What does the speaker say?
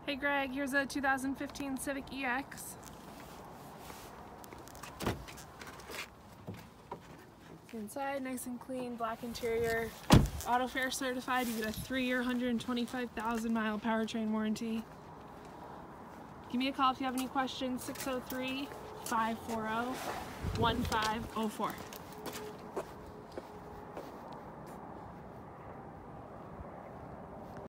Hey Greg, here's a 2015 Civic EX. Inside, nice and clean, black interior, auto fair certified. You get a 3-year, 125,000 mile powertrain warranty. Give me a call if you have any questions, 603-540-1504.